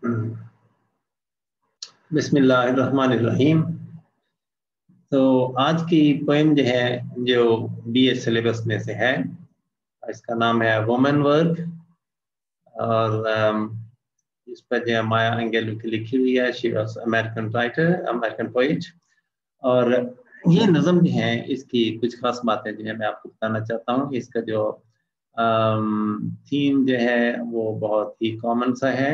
बिस्मिल्लाहिर्रहमानिर्रहीम। तो आज की पोएम जो है, जो BA सिलेबस में से है, इसका नाम है वुमेन वर्क, और इस पर जो माया एंगेलू की लिखी हुई है। She was American writer, American poet. और ये नज़म जो है, इसकी कुछ खास बातें जो है मैं आपको बताना चाहता हूँ। इसका जो थीम जो है वो बहुत ही कॉमन सा है।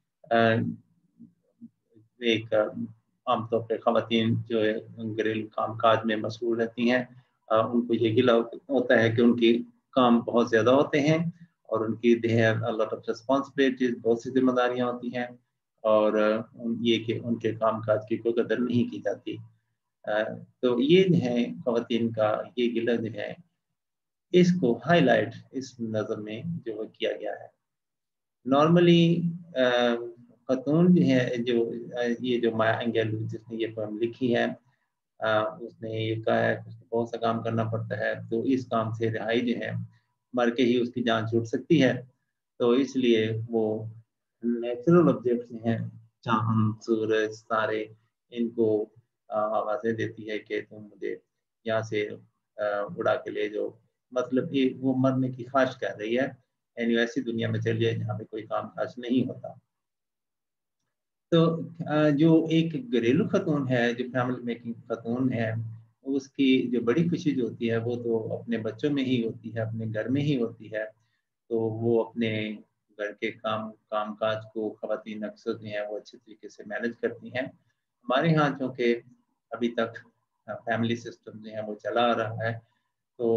एक आमतौर पर ख़वातीन जो है घरेलू कामकाज में मशगूल रहती हैं, उनको ये गिला होता है कि उनके काम बहुत ज़्यादा होते हैं और उनकी they have a lot of responsibilities, बहुत सी जिम्मेदारियां होती हैं, और ये कि उनके कामकाज की कोई कदर नहीं की जाती। तो ये जो है ख़वातीन का ये गिला जो है, इसको हाईलाइट इस नज़म में जो किया गया है। नॉर्मली खातून जो है, जो ये जो माया एंगेलू जिसने ये पोएम लिखी है, उसने ये कहा है कि उसको बहुत सा काम करना पड़ता है, तो इस काम से रिहाई जो है, मर के ही उसकी जान छूट सकती है। तो इसलिए वो नेचुरल ऑब्जेक्ट्स हैं, चांद, सूरज, तारे, इनको आवाज़ें देती है कि तुम मुझे यहाँ से उड़ा के ले जाओ। मतलब कि वो मरने की ख्वाहिश कर रही है, यानी ऐसी दुनिया में चलिए जहाँ पे कोई काम काज नहीं होता। तो जो एक घरेलू खातून है, जो फैमिली मेकिंग खातून है, उसकी जो बड़ी खुशी जो होती है वो तो अपने बच्चों में ही होती है, अपने घर में ही होती है। तो वो अपने घर के कामकाज को ख़वातीन अक्सर जो है वो अच्छे तरीके से मैनेज करती हैं। हमारे यहाँ चूँकि अभी तक फैमिली सिस्टम जो है वो चला आ रहा है, तो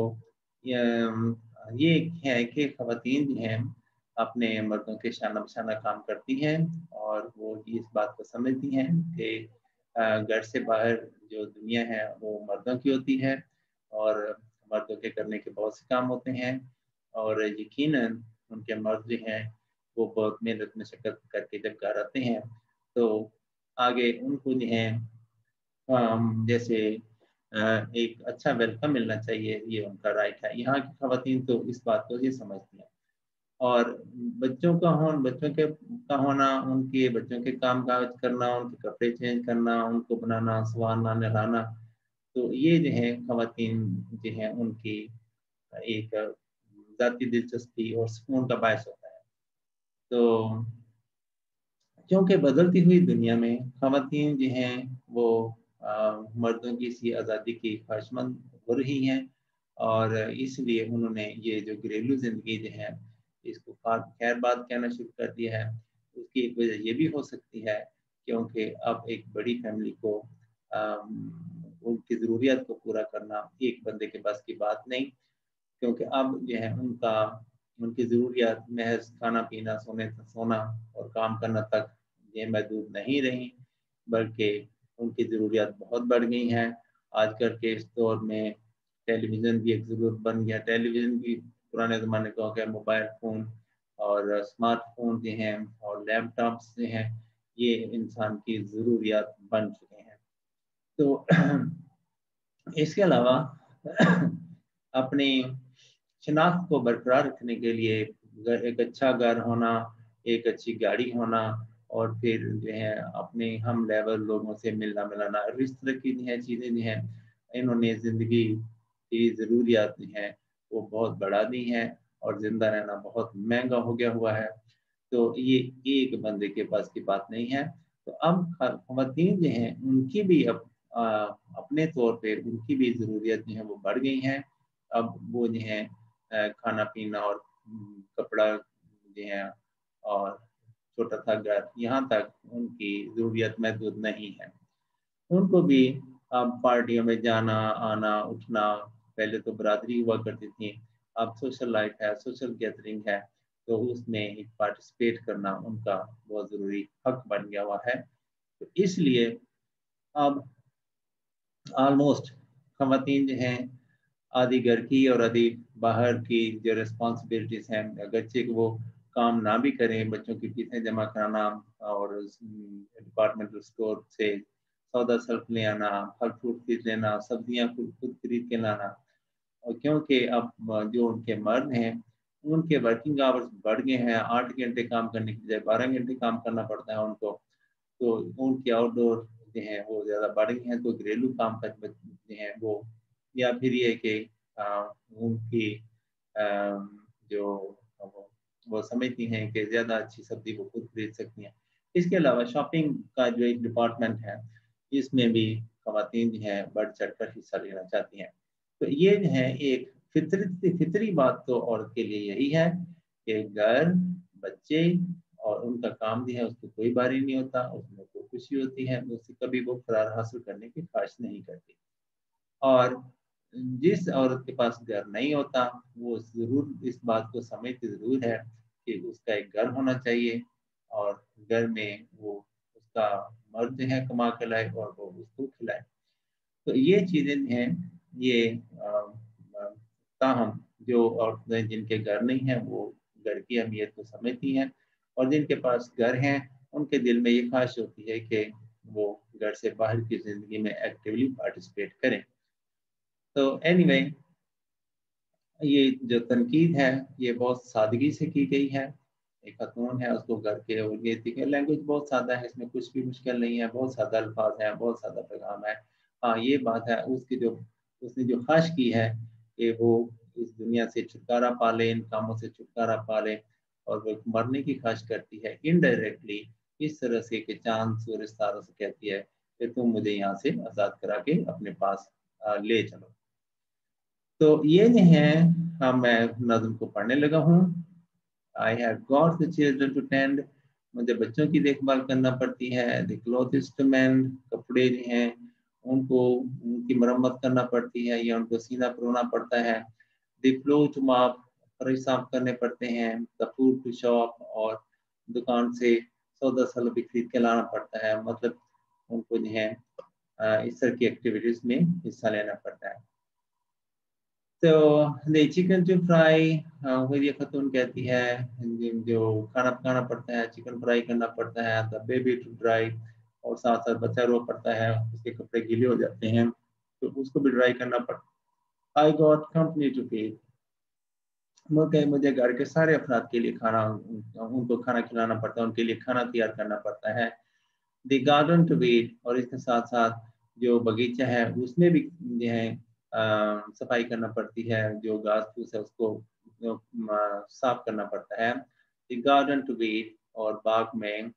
ये है कि ख़वातीन जो हैं अपने मर्दों के शाना बशाना काम करती हैं, और वो इस बात को समझती हैं कि घर से बाहर जो दुनिया है वो मर्दों की होती है, और मर्दों के करने के बहुत से काम होते हैं, और यकीनन उनके मर्द जो हैं वो बहुत मेहनत मशक्क़त करके जब घर आते हैं, तो आगे उनको जो है जैसे एक अच्छा वेलकम मिलना चाहिए, ये उनका राइट है। यहाँ की ख़वातीन तो इस बात को ये समझती हैं। और बच्चों का होना, उनके बच्चों के काम काज करना, उनके कपड़े चेंज करना, उनको बनाना, संवारना, नहलाना, तो ये जो है ख़वातीन जो है उनकी एक ज़ाती दिलचस्पी और सुकून का बायस होता है। तो क्योंकि बदलती हुई दुनिया में ख़वातीन जो हैं वो मर्दों की सी आज़ादी की ख्वाहिशमंद हो रही हैं, और इसलिए उन्होंने ये जो घरेलू ज़िंदगी जो है इसको खैरबाद कहना शुरू कर दिया है। उसकी एक वजह ये भी हो सकती है क्योंकि अब एक बड़ी फैमिली को उनकी ज़रूरियात को पूरा करना एक बंदे के बस की बात नहीं, क्योंकि अब जो है उनकी ज़रूरियात महज खाना पीना, सोना और काम करना तक ये महदूद नहीं रही, बल्कि उनकी ज़रूरियात बहुत बढ़ गई हैं। आजकल के इस दौर में टेलीविज़न भी एक ज़रूरत बन गया। टेलीविज़न भी पुराने ज़माने का हो गया, मोबाइल फ़ोन और स्मार्टफ़ोन जो हैं और लैपटॉप्स जो हैं, ये इंसान की ज़रूरियात बन चुके हैं। तो इसके अलावा अपनी शनाख्त को बरकरार रखने के लिए एक अच्छा घर होना, एक अच्छी गाड़ी होना, और फिर जो है अपने हम लेवल लोगों से मिलना मिलाना, इस तरह की जो है चीज़ें जो हैं, इन्होंने ज़िंदगी की ज़रूरियात जो हैं वो बहुत बढ़ा दी हैं, और ज़िंदा रहना बहुत महंगा हो गया हुआ है। तो ये एक बंदे के पास की बात नहीं है। तो अब ख़वातीन जो हैं उनकी भी अ, अपने तौर पे उनकी भी ज़रूरियात जो हैं वो बढ़ गई हैं। अब वो जो है खाना पीना और कपड़ा जो है और छोटा सा घर, यहाँ तक उनकी ज़रूरियात महदूद नहीं है। उनको भी अब पार्टियों में जाना, आना, उठना, पहले तो बरादरी हुआ करती थी, अब सोशल लाइफ है, सोशल गैदरिंग है, तो उसमें एक पार्टिसिपेट करना उनका बहुत ज़रूरी हक बन गया हुआ है। तो इसलिए अब ऑलमोस्ट ख़वातीन जो हैं आधी घर की और आधी बाहर की जो रिस्पॉन्सिबिलिटीज़ हैं, अगरचे कि वो काम ना भी करें, बच्चों की फीसें जमा कराना और डिपार्टमेंटल स्टोर से सौदा सल्फ ले आना, फल फ्रूट खरीद लेना, सब्जियां खुद खुद खरीद के लाना, और क्योंकि अब जो उनके मर्द हैं उनके वर्किंग आवर्स बढ़ गए हैं, 8 घंटे काम करने की बजाय 12 घंटे काम करना पड़ता है उनको। तो उनकी आउटडोर जो है वो ज़्यादा बढ़ गई हैं, तो घरेलू काम काज जो हैं वो, या फिर ये कि उनकी जो वो समझती हैं कि ज़्यादा अच्छी सब्ज़ी वो खुद खरीद सकती हैं। इसके अलावा शॉपिंग का जो एक डिपार्टमेंट है, इसमें भी ख़वातीन जो हैं बढ़-चढ़ कर हिस्सा लेना चाहती हैं। तो ये जो है एक फितरी बात तो औरत के लिए यही है कि घर, बच्चे और उनका काम जो है उसको कोई बारी नहीं होता, उसमें कोई खुशी होती है, उससे कभी वो क़रार हासिल करने की ख़्वाहिश नहीं करती। और जिस औरत के पास घर नहीं होता, वो ज़रूर इस बात को समझती ज़रूर है कि उसका एक घर होना चाहिए और घर में वो उसका मर्द जो है कमा के लाए और वो उसको खिलाए। तो ये चीज़ें हैं, ये ताहम जो औरतें जिनके घर नहीं हैं, वो घर की अहमियत को समझती हैं, और जिनके पास घर हैं, उनके दिल में ये ख़्वाहिश होती है कि वो घर से बाहर की ज़िंदगी में एक्टिवली पार्टिसिपेट करें। तो एनीवे, ये जो तनकीद है, ये बहुत सादगी से की गई है। एक ख़ातून है, उसको घर के, और ये देखिए लैंग्वेज बहुत सादा है, इसमें कुछ भी मुश्किल नहीं है, बहुत सादा अल्फाज़ हैं, बहुत सादा पैगाम है। हाँ, ये बात है उसकी जो उसने जो ख़्वाहिश की है कि वो इस दुनिया से छुटकारा पा ले, इन कामों से छुटकारा पा ले, और वो मरने की ख़्वाहिश करती है इनडायरेक्टली, इस तरह से कि चाँद, सूरज, तारों से कहती है कि तुम मुझे यहाँ से आज़ाद करा के अपने पास ले चलो। तो ये जो है, हाँ, मैं नज़्म को पढ़ने लगा हूँ। I have got the children to tend, मुझे बच्चों की देखभाल करना पड़ती है। द क्लॉथ्स टू मेंड, कपड़े जो हैं उनको उनकी मरम्मत करना पड़ती है या उनको सीना परोना पड़ता है। द क्लोथ टू मॉप, फर्श साफ करने पड़ते हैं। द फूड टू शॉप, और दुकान से सौदा सामान भी खरीद के लाना पड़ता है। मतलब उनको जो है इस तरह की एक्टिविटीज़ में हिस्सा लेना पड़ता है। तो द चिकन टू फ्राई, फिर ये खातून कहती है जो खाना पकाना पड़ता है, चिकन फ्राई करना पड़ता है। द बेबी टू ड्राई, और साथ साथ बच्चा रो पड़ता है, उसके कपड़े गीले हो जाते हैं तो उसको भी ड्राई करना पड़ता है। I got company to feed, मुझे घर के सारे अफराद के लिए खाना, उनको खाना खिलाना पड़ता है, उनके लिए खाना तैयार करना पड़ता है। द गार्डन टू वीड, और इसके साथ साथ जो बगीचा है उसमें भी जो है सफाई करना पड़ती है, जो घास फूस है उसको साफ करना पड़ता है। द गार्डन टू वीड, और बाग में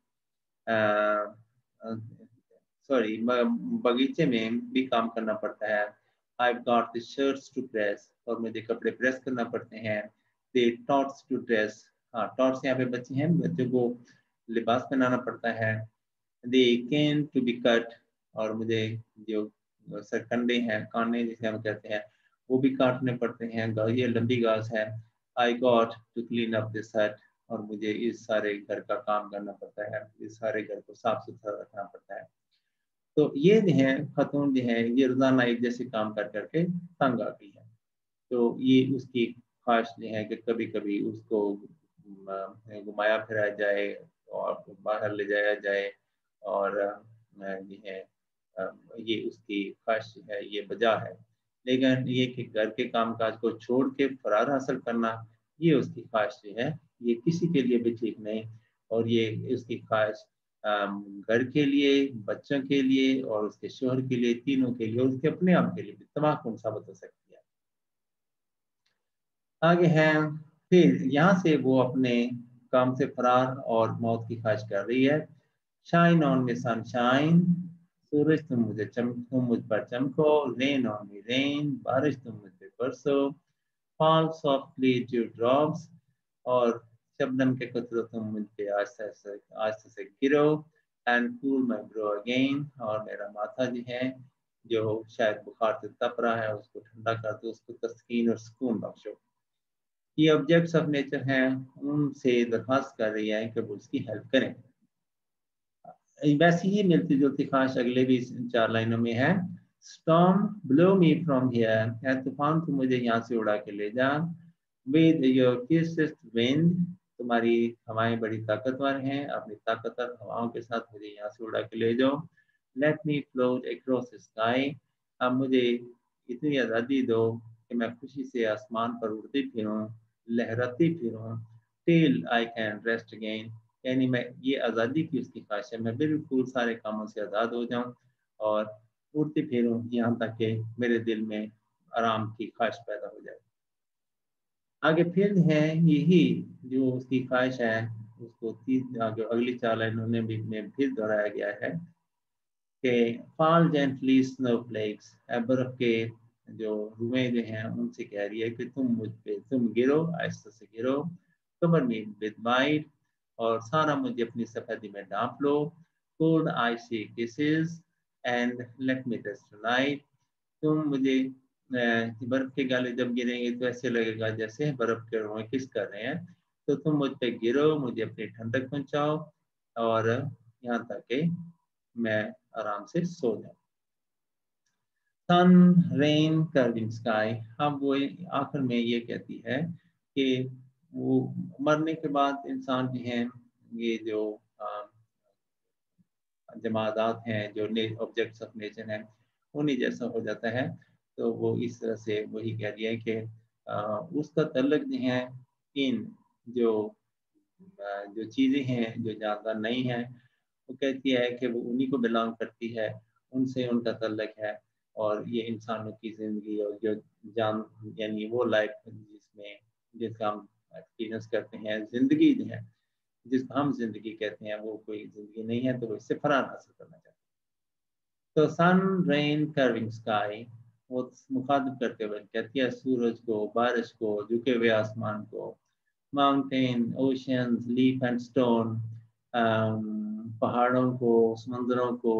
सॉरी बगीचे में भी काम करना पड़ता है। I got the shirts to press, और मुझे कपड़े प्रेस करना पड़ते हैं। द टॉट्स टू ड्रेस, हाँ टॉट्स यहाँ पे बच्चे हैं, बच्चों को लिबास पहनाना पड़ता है। The cane to be cut, और मुझे जो सरकंडे हैं, काने जिसे हम कहते हैं, वो भी काटने पड़ते हैं। ये लंबी घास है। I got to clean up this hut, और मुझे इस सारे घर का काम करना पड़ता है, इस सारे घर को साफ सुथरा रखना पड़ता है। तो ये जो है खातून जो है, ये रोजाना एक जैसे काम कर करके तंग आ गई है। तो ये उसकी ख्वाहिश जो है कि कभी कभी उसको घुमाया फिराया जाए और बाहर ले जाया जाए, और ये है ये उसकी ख्वाहिश है, ये वजह है। लेकिन ये कि घर के कामकाज को छोड़ के फरार हासिल करना, ये उसकी ख्वाहिश जो है, ये किसी के लिए भी ठीक नहीं। और ये उसकी ख्वाहिश घर के लिए, बच्चों के लिए और उसके शोहर के लिए, तीनों के लिए, और उसके अपने आप के लिए भी तबाहकुन साबित हो सकती है। आगे है, फिर यहाँ से वो अपने काम से फरार और मौत की ख्वाहिश कर रही है। शाइन ऑन मी सनशाइन, सूरज तुम मुझ पर चमको। रेन ऑन मी रेन, बारिश तुम मुझ पे बरसो। फॉल सॉफ्टली ड्यू ड्रॉप्स, और शबनम के कतरों तुम मुझ पे आस्ते से गिरो। And cool my brow again, और मेरा माथा जो है, जो शायद बुखार से तप रहा है, उसको ठंडा कर दो, उसको तस्कीन और सुकून बख्शो। ये ऑब्जेक्ट्स ऑफ नेचर हैं, उनसे दरख्वास्त कर रही है कि वो उसकी हेल्प करें। वैसी ही मिलती जुलती ख्वाहिश अगले भी 4 लाइनों में है। Storm blow me from here, तूफान तू मुझे यहाँ से उड़ा के ले जा। विद योर फियर्सेस्ट विंड, तुम्हारी हवाएं बड़ी ताकतवर हैं, अपनी ताकतवर हवाओं के साथ मुझे यहाँ से उड़ा के ले जाओ। Let me float across the sky, अब मुझे इतनी आज़ादी दो कि मैं खुशी से आसमान पर उड़ती फिरूं। लहराती फिरूं, till I can rest again, यानी मैं ये आज़ादी की उसकी ख्वाहिश है, मैं बिल्कुल सारे कामों से आज़ाद हो जाऊं और उड़ती फिरूं यहाँ तक कि मेरे दिल में आराम की ख्वाहिश पैदा हो जाए। आगे फिर है यही जो उसकी ख्वाहिश है, उसको आगे अगली 4 लाइनों में फिर दोहराया गया है कि fall gently snowflakes, बर्फ के जो रुएं जो हैं उनसे कह रही है कि तुम गिरो, आहिस्ता से गिरो, cover me with white, और सारा मुझे अपनी सफेदी में ढांप लो, cold icy kisses and let me rest tonight, तुम मुझे बर्फ के गाले जब गिरेंगे तो ऐसे लगेगा जैसे बर्फ के रुएं किस कर रहे हैं, तो तुम मुझ पे गिरो, मुझे अपनी ठंडक पहुंचाओ और यहाँ तक कि मैं आराम से सो जाऊं। सन, रेन, कर्विंग स्काई, अब वो आखिर में ये कहती है कि वो मरने के बाद इंसान जो हैं, ये जो जमादात हैं, जो ऑब्जेक्ट्स ऑफ नेचर हैं, उन्हीं जैसा हो जाता है। तो वो इस तरह से वही कह रही है कि उसका तल्लक जो है इन जो जो चीज़ें हैं जो जानदार नहीं हैं, वो कहती है कि वो उन्हीं को बिलोंग करती है, उनसे उनका तल्लक है, और ये इंसानों की ज़िंदगी और जो जान यानी वो लाइफ जिसमें जिसका हम एक्सपीरियंस करते हैं, ज़िंदगी जो है जिसको हम ज़िंदगी कहते हैं, वो कोई ज़िंदगी नहीं है, तो वो इससे फरार हासिल करना चाहते हैं। तो सन, रेन, कर्विंग स्काई, वो मुखातिब करते हुए कहती है सूरज को, बारिश को, झुके हुए आसमान को, mountain, oceans, leaf and stone, पहाड़ों को, समंदरों को,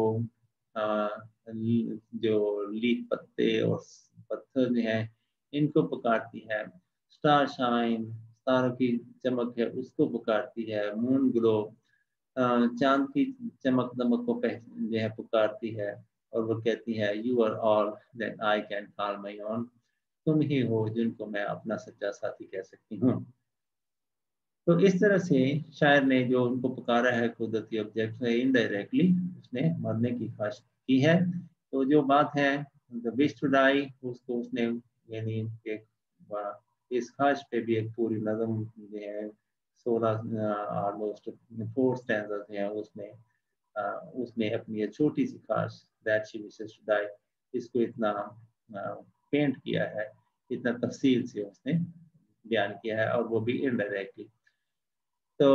जो लीफ पत्ते और पत्थर जो हैं इनको पुकारती है, स्टार शाइन, तारों की चमक है उसको पुकारती है, मून ग्लो, चांद की चमक दमक को जो है पुकारती है, और वो कहती है you are all that I can call my own, तुम ही हो जिनको मैं अपना सच्चा साथी कह सकती हूँ। तो इस तरह से शायर ने जो उनको पुकारा है कुदरती ऑब्जेक्ट है, इनडायरेक्टली उसने मरने की ख्वाहिश की है। तो जो बात है द विश टू डाई, उसको उसने यानी एक इस ख्वाहिश पे भी एक पूरी नज़म जो है 16 ऑलमोस्ट 4 स्टैंजास हैं उसमें, उसमें अपनी ये छोटी सी ख्वाहिश that she wishes to die, इसको इतना पेंट किया है, इतना तफसील से उसने बयान किया है, और वो भी इनडायरेक्टली। तो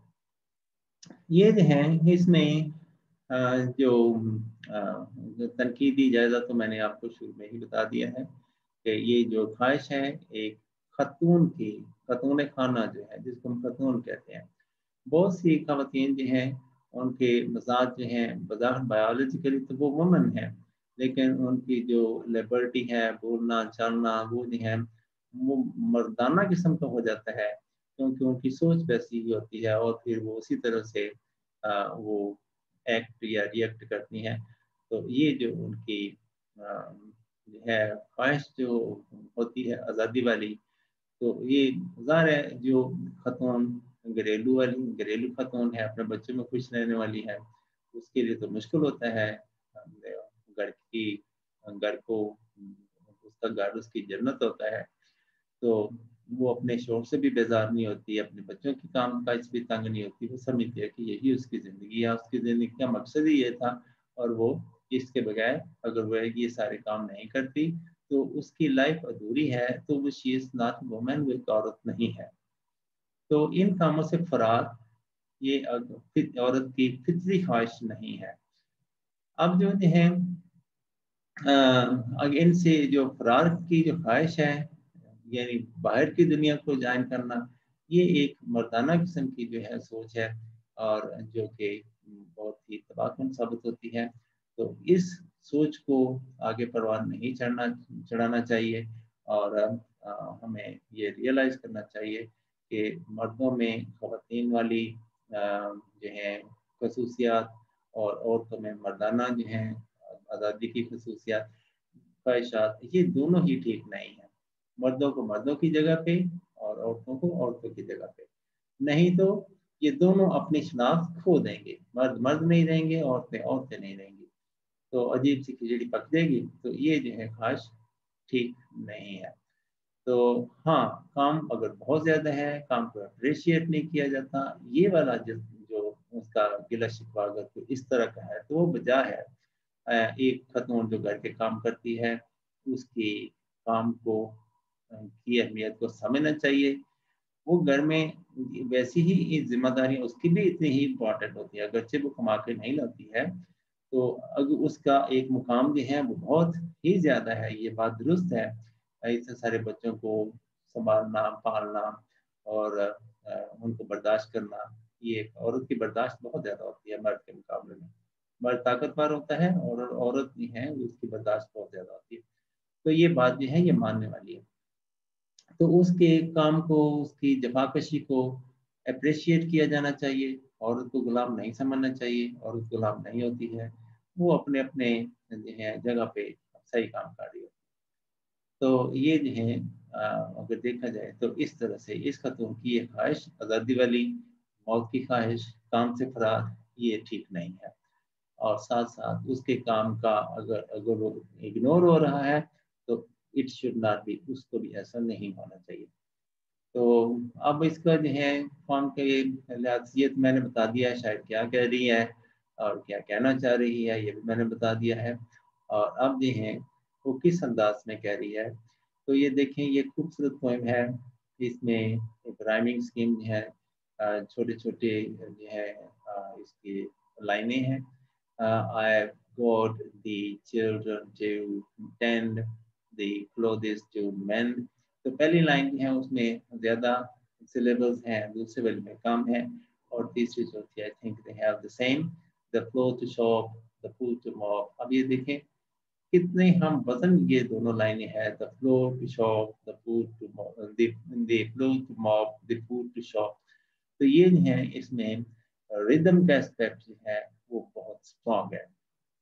ये जो है इसमें जो तनकीदी जायज़ा तो मैंने आपको शुरू में ही बता दिया है कि ये जो ख्वाहिश है एक खतून की, खतून खाना जो है जिसको हम खतून कहते हैं, बहुत सी ख़वातीन जो हैं उनके मजाज जो हैं बज़ाहिर बायोलॉजिकली तो वो वुमन है, लेकिन उनकी जो लिबर्टी है, बोलना चालना, वो जो है वो मर्दाना किस्म का हो जाता है, क्योंकि उनकी सोच वैसी ही होती है, और फिर वो उसी तरह से वो एक्ट या रिएक्ट करती हैं। तो ये जो उनकी है ख्वाहिश जो होती है आज़ादी वाली, तो ये ज़ाहिर है जो खतून घरेलू खतून है, अपने बच्चों में खुश रहने वाली है, उसके लिए तो मुश्किल होता है। घर को उसका घर उसकी जन्नत होता है, तो वो अपने शौक से भी बेजार नहीं होती, अपने बच्चों की काम काज भी तंग नहीं होती, वो समझती है कि यही उसकी ज़िंदगी है, उसकी ज़िंदगी का मकसद ही ये था, और वो इसके बगैर अगर वो ये सारे काम नहीं करती तो उसकी लाइफ अधूरी है, तो वो शी इज़ नॉट वुमन, वो एक औरत नहीं है। तो इन कामों से फरार ये औरत की फितरी ख्वाहिश नहीं है। अब जो है इनसे जो फरार की जो ख्वाहिश है, यानी बाहर की दुनिया को जान करना, ये एक मर्दाना किस्म की जो है सोच है, और जो कि बहुत ही तबाहकुन साबित होती है। तो इस सोच को आगे परवान नहीं चढ़ाना चाहिए, और हमें ये रियलाइज़ करना चाहिए कि मर्दों में ख़वातीन वाली जो है खसूसियात, और औरतों में मर्दाना जो हैं आज़ादी की खसूसियात, ख्वाहिशात, ये दोनों ही ठीक नहीं है। मर्दों को मर्दों की जगह पे और औरतों को औरतों की जगह पे, नहीं तो ये दोनों अपनी शनाख्त खो देंगे, मर्द मर्द नहीं रहेंगे, औरतें औरतें नहीं रहेंगी, तो अजीब सी खिचड़ी पक जाएगी। तो ये जो है ख्वाहिश ठीक नहीं है। तो हाँ, काम अगर बहुत ज़्यादा है, काम को अप्रिशिएट नहीं किया जाता, ये वाला जो उसका गिला शिकवा अगर कोई इस तरह का है, तो वो वजह है एक खतून जो घर के काम करती है, उसकी काम को की अहमियत को समझना चाहिए। वो घर में वैसी ही ज़िम्मेदारी उसकी भी इतनी ही इम्पोर्टेंट होती है, अगरचे वो कमा के नहीं लाती है, तो अगर उसका एक मुकाम जो है वो बहुत ही ज़्यादा है, ये बात दुरुस्त है। इतने सारे बच्चों को सँभालना, पालना और उनको बर्दाश्त करना, ये औरत की बर्दाश्त बहुत ज़्यादा होती है मर्द के मुकाबले में। मर्द ताकतवर होता है और औरत भी है, उसकी बर्दाश्त बहुत ज़्यादा होती है। तो ये बात जो है ये मानने वाली है। तो उसके काम को, उसकी जफ़ाकशी को एप्रिशिएट किया जाना चाहिए। औरत को गुलाम नहीं समझना चाहिए, औरत गुलाम नहीं होती है। वो अपने-अपने जो है जगह पे सही काम कर रही है। तो ये जो है अगर देखा जाए तो इस तरह से इस ख़तून की ये ख़्वाहिश आज़ादी वाली, मौत की ख़्वाहिश, काम से फ़रार, ये ठीक नहीं है। और साथ-साथ उसके काम का अगर अगर वो इग्नोर हो रहा है, तो इट शुड नॉट बी, उसको भी ऐसा नहीं होना चाहिए। तो अब इसका जो है फ़ॉर्म का ये हैसियत मैंने बता दिया है, शायद क्या कह रही है और क्या कहना चाह रही है, ये भी मैंने बता दिया है। और अब जो है वो किस अंदाज़ में कह रही है, तो ये देखें ये खूबसूरत पोएम है। इसमें एक राइमिंग स्कीम जो है छोटे-छोटे जो है इसकी लाइनें हैं। I have got the children to tend, the clothes to mend। तो पहली लाइन जो है उसमें ज़्यादा सिलेबल्स हैं, दूसरे वाले में कम है और तीसरी चौथी I think they have the same, the flow to shop, the food to mop. अब ये देखें कितने हम वजन ये दोनों लाइनें हैं, the flow to shop, the food to mop, the flow to mop, the food to shop. तो ये जो है इसमें रिदम का एस्पेक्ट जो है वो बहुत स्ट्रॉन्ग है।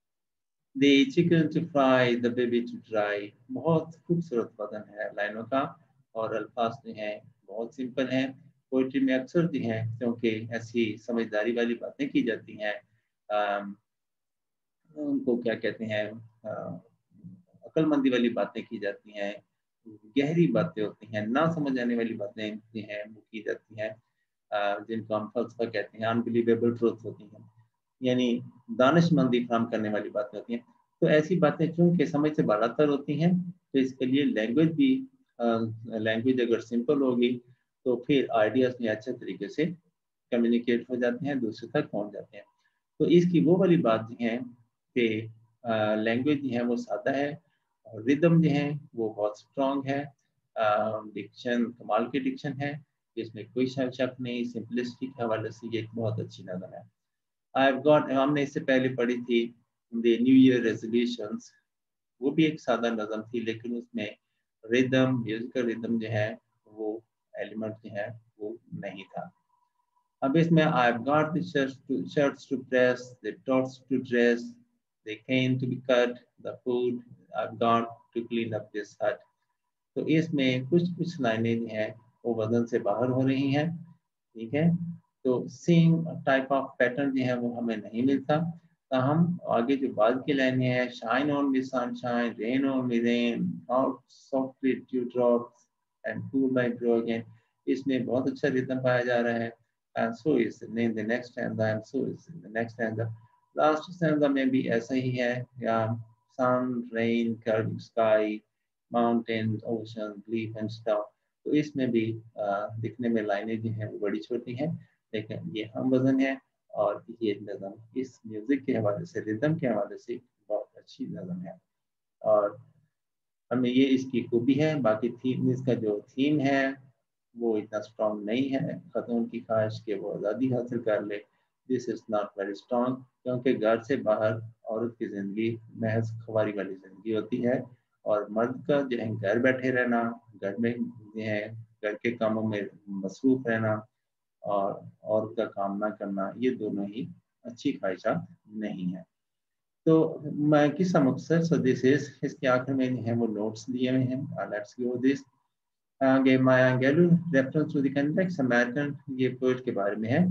The chicken to fry, the baby to dry। बहुत खूबसूरत वजन है लाइनों का और अल्फाज जो हैं बहुत सिंपल हैं। पोइट्री में अक्सर जो हैं क्योंकि ऐसी समझदारी वाली बातें की जाती हैं, उनको क्या कहते हैं, अक्लमंदी वाली बातें की जाती हैं, गहरी बातें होती हैं, ना समझ आने वाली बातें जो हैं वो की जाती हैं, जिनको हम फलसफा कहते हैं, अनबिलीवेबल ट्रूथ होती हैं, यानी दानिशमंदी काम करने वाली बातें होती हैं। तो ऐसी बातें चूँकि समझ से बालातर होती हैं, तो इसके लिए लैंग्वेज भी लैंग्वेज अगर सिंपल होगी, तो फिर आइडियाज़ भी अच्छे तरीके से कम्युनिकेट हो जाते हैं, दूसरे तक पहुँच जाते हैं। तो इसकी वो वाली बात जो है कि लैंग्वेज जो है वो सादा है और रिदम जो है वो बहुत स्ट्रॉन्ग है। डिक्शन कमाल की डिक्शन है, इसमें कोई शक नहीं, सिंपलिसिटी के हवाले से ये एक बहुत अच्छी नज़म है। I've got, हमने इससे पहले पढ़ी थी द न्यू ईयर रेजोल्यूशंस, वो भी एक सादा नज़म थी लेकिन उसमें रिदम, म्यूजिकल रिदम जो है वो एलिमेंट जो है वो नहीं था। अब इसमें I've got the shirts to press, the tots to dress, the cane to be cut, the food I've got to clean up this hut। तो इसमें कुछ कुछ लाइनें जो हैं वो वजन से बाहर हो रही हैं, ठीक है। तो सेम टाइप ऑफ पैटर्न जो है वो हमें नहीं मिलता। ताहम आगे जो बाद की लाइनें हैं, shine on me sunshine, rain on me rain, how softly dew drops and cool my brow again, इसमें बहुत अच्छा रिदम पाया जा रहा है। And so is in the next stanza, and so is in the next stanza. Last stanza में भी ऐसा ही है, या sun, rain, curve sky, mountain, ocean, leaf and star. तो इसमें भी दिखने में लाइनें जो हैं वो बड़ी छोटी हैं, लेकिन ये हम वजन है और ये नज़म इस म्यूजिक के हवाले से, रिदम के हवाले से बहुत अच्छी नज़म है। और हमें ये इसकी खूबी है। बाकी थीम, इसका जो थीम है वो इतना स्ट्रॉन्ग नहीं है, खतून की ख्वाहिश के वो आज़ादी हासिल कर ले, this is not very strong, क्योंकि घर से बाहर औरत की ज़िंदगी महज ख्वारी वाली ज़िंदगी होती है और मर्द का जो है घर बैठे रहना, घर में जो है घर के कामों में मसरूफ़ रहना और औरत का काम ना करना, ये दोनों ही अच्छी ख्वाहिशात नहीं है। तो मैं किस्सा मुख्तसर सो दिस इज़, इसके आखिर में जो है वो नोट्स दिए हुए हैं। Let's go this. Maya Angelou, reference to the context, American, ये पोएट के बारे में है।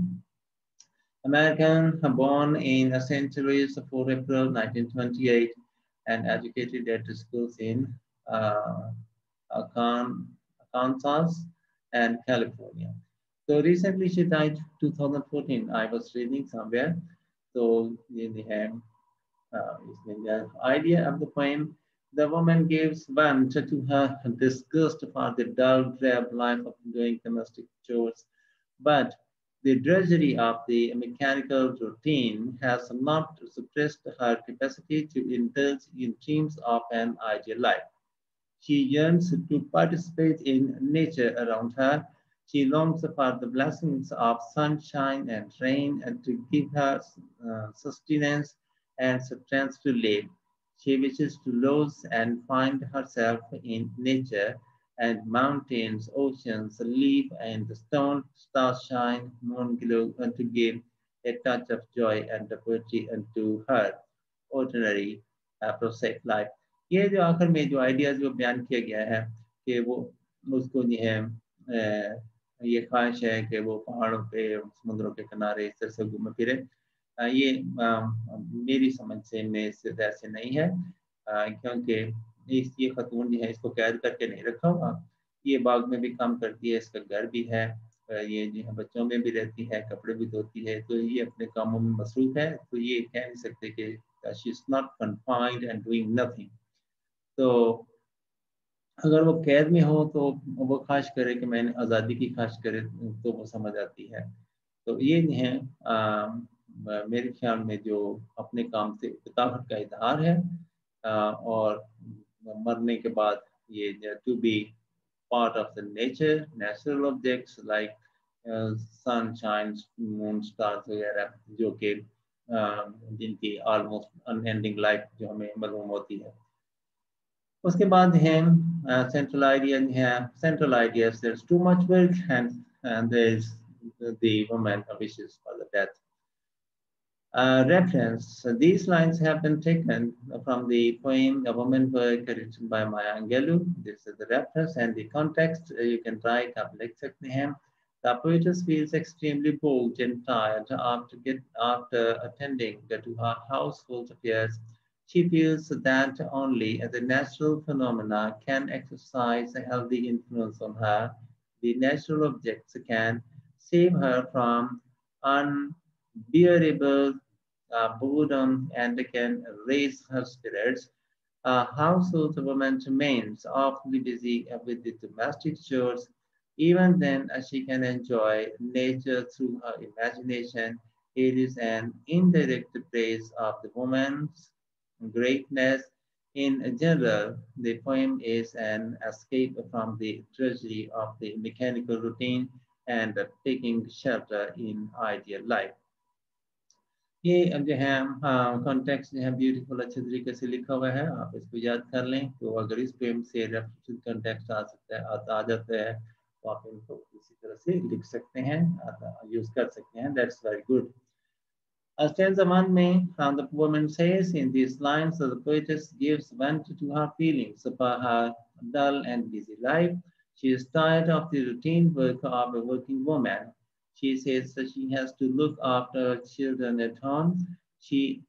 American, born in St. Louis 4 April 1928 and educated at schools in Akron, Kansas and California. So recently she died 2014. I was reading somewhere. So the idea of the poem, the woman gives vent to her disgust for the dull, drab life of doing domestic chores, but the drudgery of the mechanical routine has not suppressed her capacity to indulge in dreams of an ideal life. She yearns to participate in nature around her. She longs for the blessings of sunshine and rain and to give her sustenance and strength to live. She wishes to lose and find herself in nature and mountains, oceans, leaf and stone, stars shine, moon glow, and to give a touch of joy and poetry unto her ordinary prosaic life. ये जो आखिर में जो idea जो बयान किया गया है कि वो उसको जो है ये ख्वाहिश है कि वो पहाड़ों पे समुद्रों के किनारे इस तरह से घूमे फिरे ये मेरी समझ से में इससे ऐसे नहीं है क्योंकि ये खतून जो है इसको कैद करके नहीं रखा हुआ ये बाग में भी काम करती है इसका घर भी है ये जो है बच्चों में भी रहती है कपड़े भी धोती है तो ये अपने कामों में मसरूफ है तो ये कह नहीं सकते कि she is not confined and doing nothing. तो अगर वो कैद में हो तो वो ख्वाहिश करे कि मैंने आज़ादी की ख्वाहिश करे तो वो समझ आती है तो ये है मेरे ख्याल में जो अपने काम से इताअत का इजहार है और मरने के बाद ये to be part of the nature, natural objects like sunshine, moon, stars वगैरह जो कि जिनकी almost unending life जो हमें मालूम होती है उसके बाद है central idea है central ideas there's too much work and there's the woman wishes for the death reference these lines have been taken from the poem A Woman Work written by Maya Angelou. This is the reference and the context you can write up like सकते हैं The poetess feels extremely bored and tired after attending to her household affairs. She feels that only the natural phenomena can exercise a healthy influence on her. The natural objects can save her from unbearable boredom and can raise her spirits. A household woman remains awfully busy with the domestic chores. Even then, she can enjoy nature through her imagination. It is an indirect praise of the woman's greatness. In general, the poem is an escape from the drudgery of the mechanical routine and taking shelter in ideal life. ये जो है context जो है beautiful अच्छे तरीके से लिखा हुआ है आप इसको याद कर लें तो अगर इस पोएम से रेफरेंस कॉन्टेक्स्ट आ सकता है आ जाता है तो आप इनको इसी तरह से लिख सकते हैं यूज कर सकते हैं दैट्स वेरी गुड stanza 1 में the woman says in these lines the poetess gives vent to her feelings about her dull and busy life. She is tired of the routine work of a working woman. She says that she has to look after children at home. She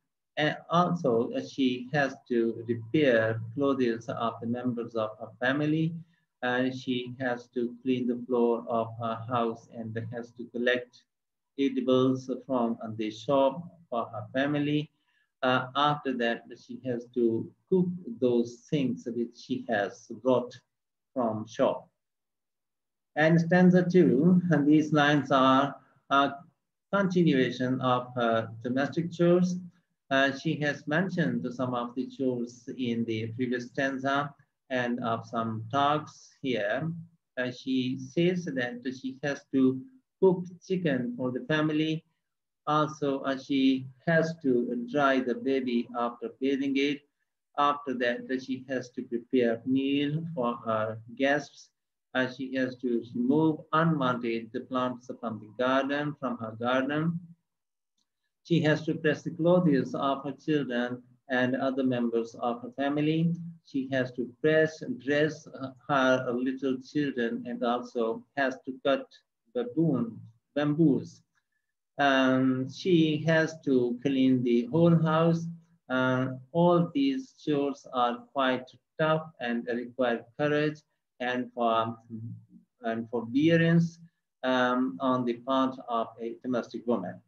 has to repair clothes of the members of her family. She has to clean the floor of her house and has to collect edibles from the shop for her family. After that, she has to cook those things which she has brought from shop. And stanza 2, and these lines are a continuation of her domestic chores. She has mentioned some of the chores in the previous stanza and of some talks here. She says that she has to cook chicken for the family. Also, she has to dry the baby after bathing it. After that, she has to prepare meal for her guests. She has to remove unwanted plants from her garden. She has to press the clothes of her children and other members of her family. She has to dress her little children and also has to cut bamboos. She has to clean the whole house. All these chores are quite tough and require courage. and forbearance on the part of a domestic woman.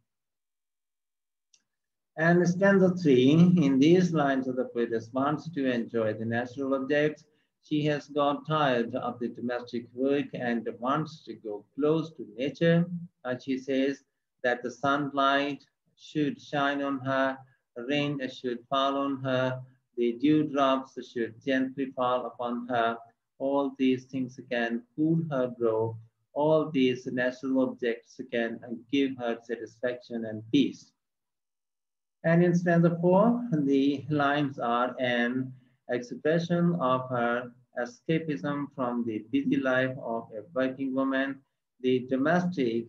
And stanza 3, in these lines of the poet wants to enjoy the natural objects. She has got tired of the domestic work and wants to go close to nature. And she says that the sunlight should shine on her, rain should fall on her, the dewdrops should gently fall upon her. All these things can cool her brow. All these natural objects can give her satisfaction and peace. And in stanza 4, the lines are an expression of her escapism from the busy life of a working woman. The domestic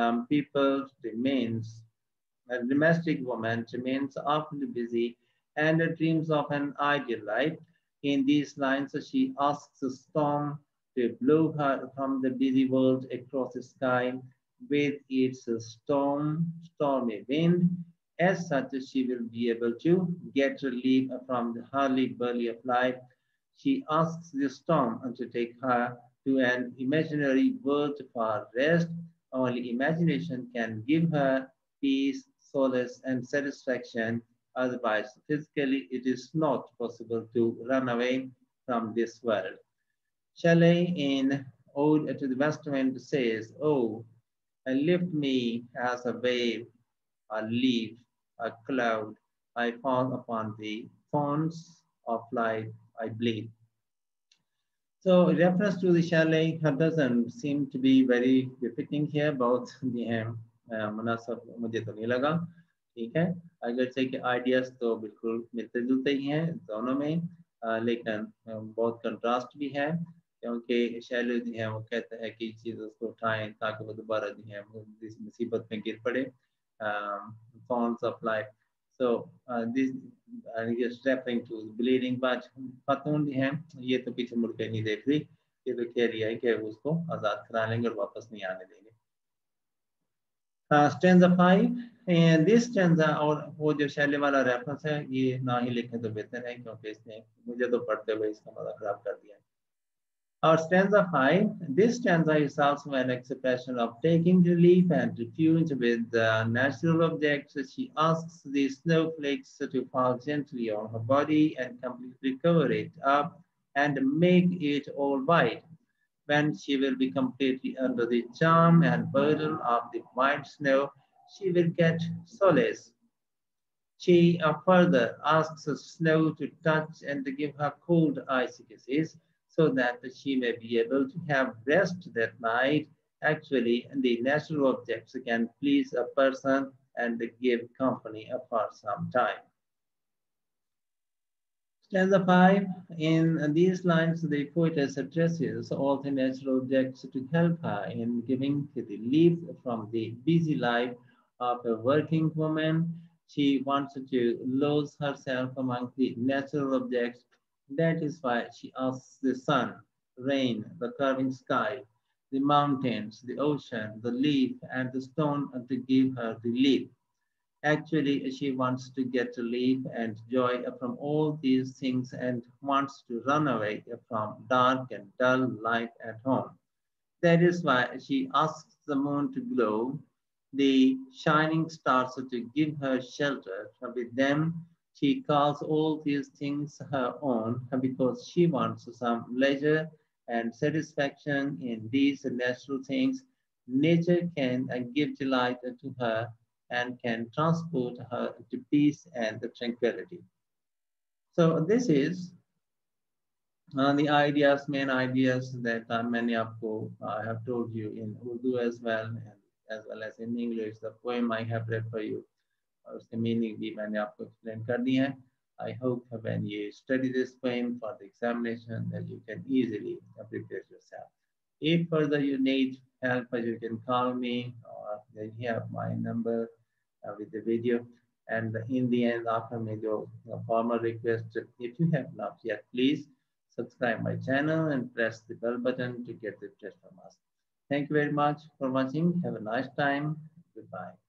domestic woman remains awfully busy and dreams of an ideal life. In these lines, she asks a storm to blow her from the busy world across the sky with its stormy wind. As such, she will be able to get relief from the hurly-burly of life. She asks the storm to take her to an imaginary world for rest. Only imagination can give her peace, solace, and satisfaction. Otherwise, physically, it is not possible to run away from this world. Shelley in Ode to the West Wind says, "Oh, lift me as a wave, a leaf, a cloud. I fall upon the thorns of life, I bleed." So reference to the Shelley doesn't seem to be very befitting here, both the मुनासिब मुझे तो नहीं लगा. ठीक है, अगर से कि आइडियाज तो बिल्कुल मिलते जुलते ही हैं दोनों में, लेकिन बहुत कंट्रास्ट भी है, क्योंकि शैली जो है वो कहता है कि चीज़ों को उठाएं ताकि वो दोबारा जो है इस मुसीबत में गिर पड़े. Thorns of life. So this is referring to bleeding, but खातून है ये तो पीछे मुड़ के नहीं देख रही, ये तो कह रही है कि उसको आज़ाद करा लेंगे और वापस नहीं आने देंगे. Stanza 5, and this stanza और वो जो शैली वाला रेफरेंस है ये ना ही लिखें तो बेहतर है, क्योंकि इसने मुझे तो पढ़ते हुए इसका मजा खराब कर दिया. Our stanza 5, this stanza is also an expression of taking relief and refuge with the natural objects. She asks the snowflakes to fall gently on her body and completely cover it up and make it all white. When she will be completely under the charm and burden of the white snow, she will get solace. She further asks the snow to touch and to give her cold icy kisses, so that she may be able to have rest that night. Actually, the natural objects can please a person and give company for some time. Stanza 5, in these lines, the poetess addresses all the natural objects to help her in giving relief from the busy life of a working woman. She wants to lose herself among the natural objects. That is why she asks the sun, rain, the curving sky, the mountains, the ocean, the leaf, and the stone to give her relief. Actually, she wants to get relief and joy from all these things and wants to run away from dark and dull life at home. That is why she asks the moon to glow, the shining stars to give her shelter. With them, she calls all these things her own because she wants some leisure and satisfaction in these natural things. Nature can give delight to her and can transport her to peace and tranquility. So this is the main ideas that many आपको I have told you in Urdu as well as in English. The poem I have read for you, उसके meaning भी मैंने आपको explain कर दी है. I hope when you study this poem for the examination that you can easily prepare yourself. If further you need help, you can call me, or you have my number with the video. And in the end, after my formal request, if you have not yet, please subscribe my channel and press the bell button to get the updates from us. Thank you very much for watching. Have a nice time. Goodbye.